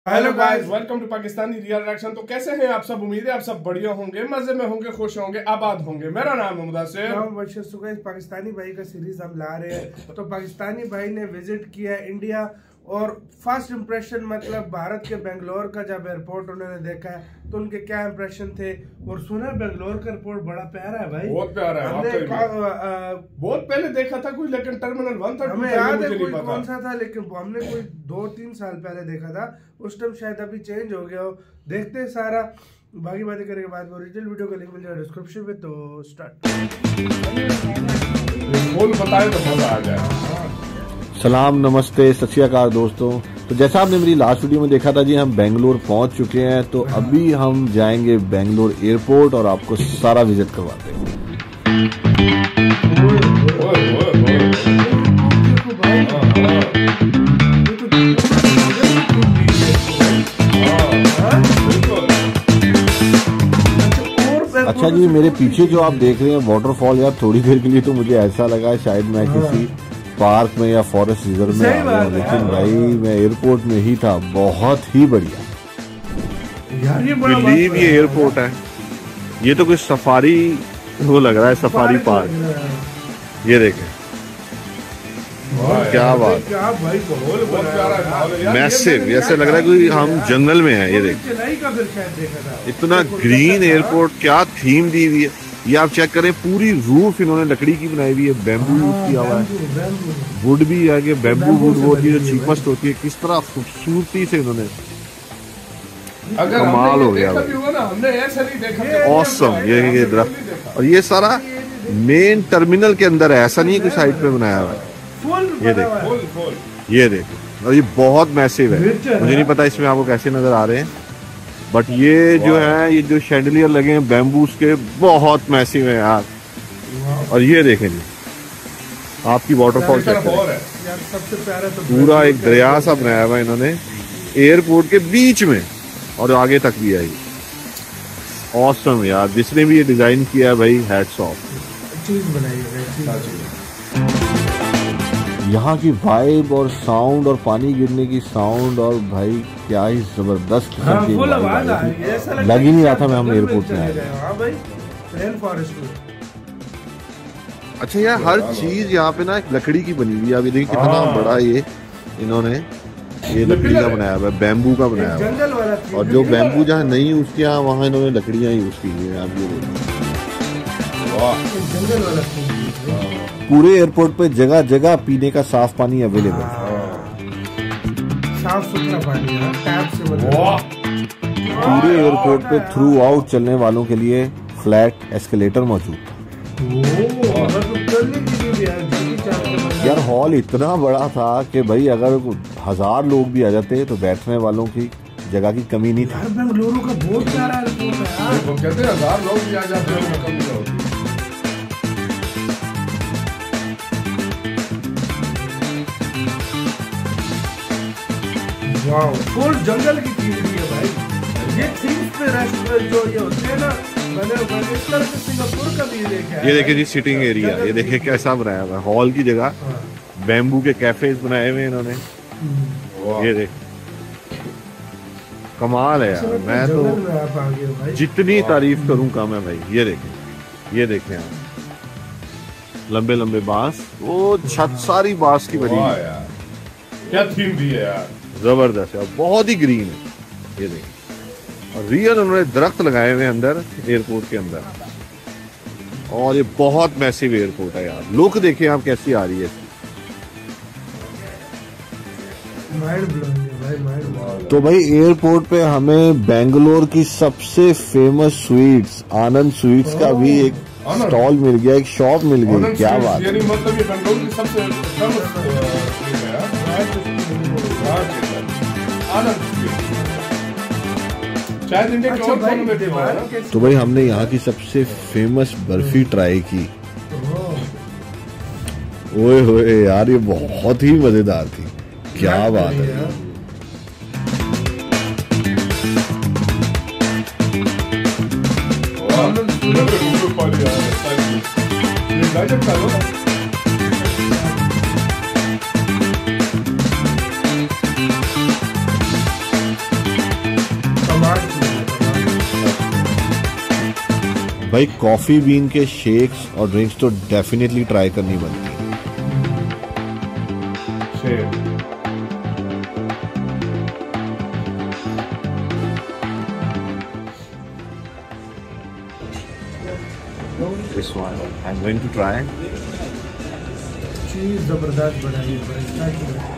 Hello guys, welcome to Pakistani real reaction. तो कैसे हैं आप सब? उम्मीद है आप सब बढ़िया होंगे, मजे में होंगे, खुश होंगे, आबाद होंगे। मेरा नाम है मुदासिर। पाकिस्तानी भाई का सीरीज हम ला रहे हैं। तो पाकिस्तानी भाई ने विजिट किया इंडिया और फर्स्ट इम्प्रेशन मतलब भारत के बेंगलोर का जब एयरपोर्ट उन्होंने देखा है तो उनके क्या इम्प्रेशन थे। और सुना बेंगलोर का एयरपोर्ट बड़ा प्यारा है भाई, बहुत प्यारा है। बहुत पहले देखा था कोई, लेकिन टर्मिनल 1 था, हमें याद है कोई कौन सा था, लेकिन हमने कोई 2-3 साल पहले देखा था। उस टाइम शायद अभी चेंज हो गया हो। देखते हैं सारा बाकी बातें करने के बाद ओरिजिनल वीडियो का लिंक मिल जाएगा डिस्क्रिप्शन में। तो स्टार्ट बताए तो मजा आ जाए। सलाम, नमस्ते, सत श्री अकाल दोस्तों। तो जैसा आपने मेरी लास्ट वीडियो में देखा था जी, हम बेंगलोर पहुंच चुके हैं। तो अभी हम जाएंगे बेंगलोर एयरपोर्ट और आपको सारा विजिट करवाते हैं। अच्छा जी, मेरे पीछे जो आप देख रहे हैं वाटरफॉल, यार थोड़ी देर के लिए तो मुझे ऐसा लगा शायद मैं किसी पार्क में या फॉरेस्ट रिजर्व में आ गया हूं, लेकिन भाई मैं एयरपोर्ट में ही था। बहुत ही बढ़िया यार, ये बड़ा बिलीव ये एयरपोर्ट है। ये तो कोई सफारी वो लग रहा है, सफारी पार्क। ये देखें क्या बात, क्या भाई, मैसिव। ऐसे लग रहा है कोई हम जंगल में है। ये देखें इतना ग्रीन एयरपोर्ट, क्या थीम दी हुई है। ये आप चेक करें, पूरी रूफ इन्होंने लकड़ी की बनाई हुई है, बैम्बू यूज किया हुआ है। वुड भी है कि बैम्बू वुड वो जो चीपेस्ट होती है, किस तरह खूबसूरती से इन्होंने, कमाल हो गया भाई, ऑसम। ये दरख्त और ये सारा मेन टर्मिनल के अंदर है, ऐसा नहीं कोई साइड पे बनाया हुआ है। ये देखो, ये देखो, और ये बहुत मैसिव है। मुझे नहीं पता इसमें आपको कैसे नजर आ रहे हैं, बट ये जो है, ये जो शैंडलियर लगे हैं बैम्बूस के, बहुत मैसिव है यार। और ये देखें जी, आपकी वाटरफॉल चेक करें, सबसे प्यारा तो पूरा एक दरिया सा बनाया हुआ इन्होंने एयरपोर्ट के बीच में, और आगे तक भी है। ऑसम यार, जिसने भी ये डिजाइन किया है भाई, हैट्स ऑफ। चीज बनाई है। यहाँ की वाइब और साउंड और पानी गिरने की साउंड, और भाई क्या ही जबरदस्त लग ही नहीं रहा था मैं हम एयरपोर्ट में आए। अच्छा यार, हर चीज यहाँ पे ना एक लकड़ी की बनी हुई है। अभी देखिए कितना बड़ा ये इन्होंने ये लकड़ी का बनाया हुआ है, बैम्बू का बनाया हुआ है। और जो बैम्बू जहाँ नहीं यूज किया, वहाँ इन्होंने लकड़ियाँ यूज की है। आप ये पूरे एयरपोर्ट पे जगह जगह पीने का साफ पानी अवेलेबल है, साफ सुथरा पानी है, टैप से पूरे एयरपोर्ट पे थ्रू आउट चलने वालों के लिए फ्लैट एस्केलेटर मौजूद है। यार हॉल इतना बड़ा था कि भाई अगर 1000 लोग भी आ जाते तो बैठने वालों की जगह की कमी नहीं थी। बेंगलुरु का बहुत प्यारा एयरपोर्ट है यार। कहते हैं 1000 लोग भी आ जाते हैं। वाओ, फुल जंगल की चीज है भाई। ये थीम्स पे रेस्टोरेंट जो ये होते हैं ना, मैंने इस तरह से सिंगापुर का भी देखा है। ये देखिए जी, सिटिंग एरिया, ये देखिए कैसा बनाया हुआ है। हॉल की जगह बैम्बू के कैफेज बनाए हुए इन्होंने। ये देख, कमाल है यार। मैं तो जितनी तारीफ करूं कम है भाई। ये देखें, ये देखें आप, लंबे लंबे बांस, वो छत सारी बांस की बनी है। क्या थीम दी है यार, जबरदस्त है, बहुत ही ग्रीन है। ये देखिए, और रियल उन्होंने दरख्त लगाए हुए अंदर एयरपोर्ट के अंदर। और ये बहुत मैसिव एयरपोर्ट है यार। लुक देखिए आप कैसी आ रही है। तो भाई एयरपोर्ट पे हमें बेंगलोर की सबसे फेमस स्वीट्स, आनंद स्वीट्स का भी एक स्टॉल मिल गया, एक शॉप मिल गई। क्या बात है, मतलब ये बेंगलोर की सबसे तो भाई हमने यहाँ की सबसे फेमस बर्फी ट्राई की। ओए होए यार, ये बहुत ही मजेदार थी। क्या बात है। भाई कॉफी बीन के शेक्स और ड्रिंक्स तो डेफिनेटली ट्राई करनी बनती है। This one I'm going to try. चीज जबरदस्त बनाई है।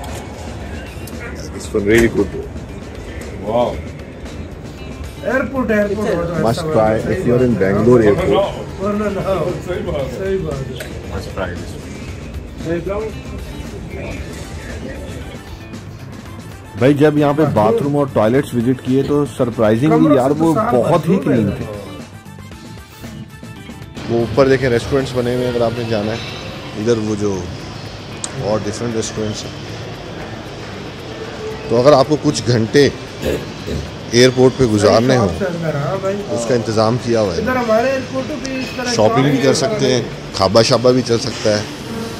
This one really good. Wow. Airport Must try if you're in Bangalore airport. सही बात है। Must try this one. भाई जब यहाँ पे बाथरूम और टॉयलेट्स विजिट किए तो सरप्राइजिंगली यार वो बहुत ही क्लीन थे। वो ऊपर देखें रेस्टोरेंट्स बने हुए हैं, अगर आपने जाना है इधर वो जो और डिफरेंट रेस्टोरेंट्स हैं। तो अगर आपको कुछ घंटे एयरपोर्ट पे गुजारने हो तो उसका इंतज़ाम किया हुआ है। शॉपिंग भी कर सकते हैं, खाबा शाबा भी चल सकता है।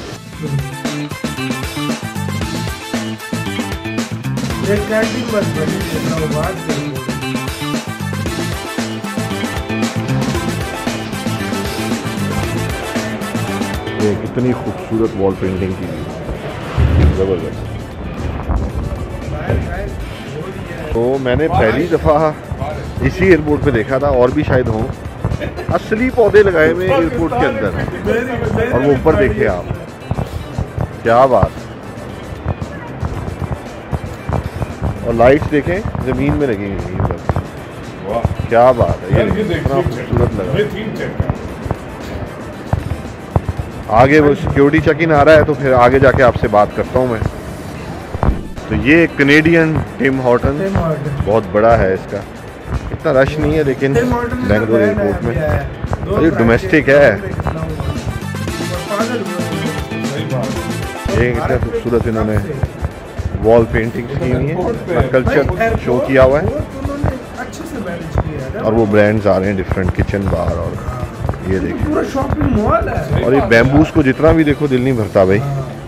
ये कितनी खूबसूरत वॉल पेंटिंग की है, जबरदस्त। तो मैंने पहली दफ़ा इसी एयरपोर्ट पे देखा था, और भी शायद हों, असली पौधे लगाए हुए एयरपोर्ट के अंदर। और वो ऊपर देखे आप, क्या बात। और लाइट्स देखें ज़मीन में लगी हुई, क्या बात है। ये कितना खूबसूरत लगा। आगे वो सिक्योरिटी चेक इन आ रहा है, तो फिर आगे जाके आपसे बात करता हूँ मैं। तो ये कैनेडियन टिम हॉर्टन बहुत बड़ा है, इसका इतना रश नहीं है लेकिन बेंगलोर एयरपोर्ट में ये डोमेस्टिक है। ये कितना खूबसूरत इन्होंने वॉल पेंटिंग की हुई है, कल्चर शो किया हुआ है। और वो ब्रांड्स आ रहे हैं डिफरेंट, किचन बार, और ये देखिए पूरा शॉपिंग मॉल है। और ये बैम्बूस को जितना भी देखो दिल नहीं भरता भाई।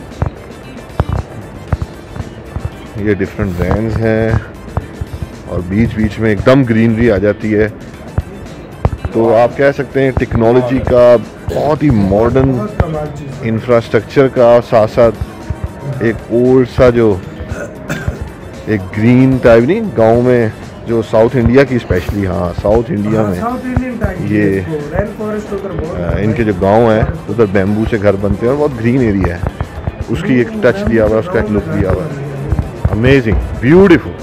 ये डिफरेंट ब्रांड्स हैं और बीच बीच में एकदम ग्रीनरी आ जाती है। तो आप कह सकते हैं टेक्नोलॉजी का बहुत ही मॉडर्न इंफ्रास्ट्रक्चर का साथ साथ एक ओल्ड सा जो एक ग्रीन टाइप, नहीं गांव में जो साउथ इंडिया की स्पेशली, हाँ साउथ इंडिया में ये इनके जो गांव है उधर बैम्बू से घर बनते हैं और बहुत ग्रीन एरिया है, उसकी एक टच दिया हुआ है, उसका एक लुक दिया हुआ है। Amazing, beautiful.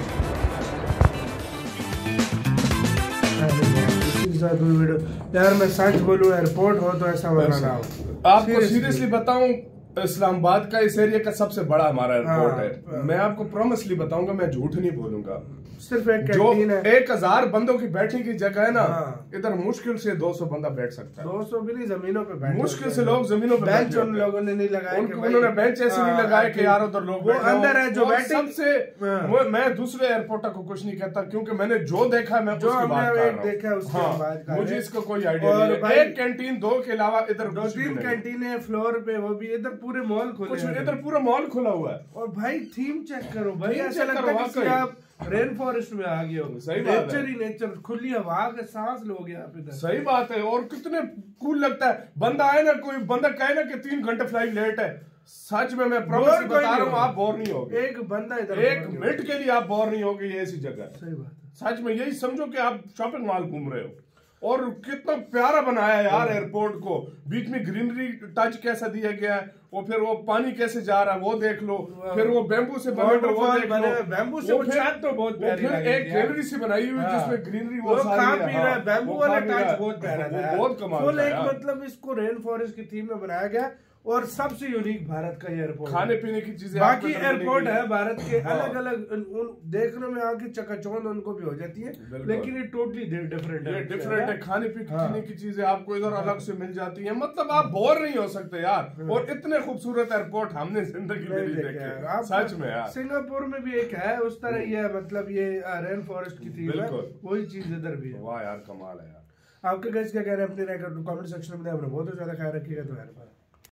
यार मैं सच बोलूं, एयरपोर्ट हो तो ऐसा बनाना हो। आपको सीरियसली बताऊं, इस्लामाबाद का इस एरिया का सबसे बड़ा हमारा एयरपोर्ट है। मैं आपको प्रॉमिसली बताऊंगा, मैं झूठ नहीं बोलूंगा। सिर्फ एक जो कैंटीन है, 1000 बंदों की बैठने की जगह है ना, इधर मुश्किल से 200 बंदा बैठ सकता है। 200 भी नहीं, जमीनों पे बैठ, मुश्किल से लोग जमीनों पे बेंच उन लोगों ने नहीं लगाए, उन्होंने बेंच ऐसे नहीं लगाए कि यार उधर लोग वो अंदर है जो बैठे। सबसे मैं दूसरे एयरपोर्ट को कुछ नहीं कहता, क्योंकि मैंने जो देखा है मैं जो उसकी बात कर रहा हूं। देखा उसके बाद मुझे इसका कोई आइडिया नहीं है। एक कैंटीन, 2 के अलावा इधर 2-3 कैंटीन है फ्लोर पे, वो भी इधर पूरे मॉल खुले हैं, इधर पूरा मॉल खुला हुआ है। और भाई थीम चेक करो भाई, ऐसा लगता है कि आप रेन फॉरेस्ट में आ गए हो। सही बात है, नेचर ही नेचर, खुली हवा का सांस लोगे आप इधर। सही बात है। और कितने कूल लगता है, बंदा आए ना, कोई बंदा कहे ना कि 3 घंटे फ्लाइट लेट है, सच में मैं प्रॉमिस बता रहा हूँ आप बोर नहीं होगे। एक बंदा इधर 1 मिनट के लिए आप बोर नहीं होगे। ये ऐसी जगह है, सही बात है। सच में यही समझो कि आप शॉपिंग मॉल घूम रहे हो। और कितना प्यारा बनाया यार एयरपोर्ट को, बीच में ग्रीनरी टच कैसा दिया गया है, और फिर वो पानी कैसे जा रहा है वो देख लो, फिर वो बैम्बू से बने वो देख लो, बैम्बू से वो छत तो बहुत प्यारी लगी है, एक गैलरी सी बनाई हुई जिसमें ग्रीनरी वो खा पी रहा है, बैम्बू वाला टच बहुत प्यारा था, बहुत कमाल फुल एक मतलब इसको रेन फॉरेस्ट की थीम में बनाया गया। और सबसे यूनिक भारत का एयरपोर्ट, खाने पीने की चीजें, बाकी एयरपोर्ट है भारत के अलग अलग देखने में आके चकाचौंध उनको भी हो जाती है, लेकिन ये टोटली डिफरेंट है। डिफरेंट है, खाने पीने की चीजें आपको इधर अलग से मिल जाती है। मतलब आप बोर नहीं हो सकते यार। और इतने खूबसूरत एयरपोर्ट हमने जिंदगी में नहीं देखे सच में यार। सिंगापुर में भी एक है उस तरह ही है, मतलब ये रेन फॉरेस्ट की थीम है, वही चीज इधर भी है। वाह यार, कमाल है यार। आपके गाइस क्या कह रहे हैं अपनी राय कमेंट सेक्शन में, आपने बहुत ज्यादा ख्याल रखिएगा तो यार।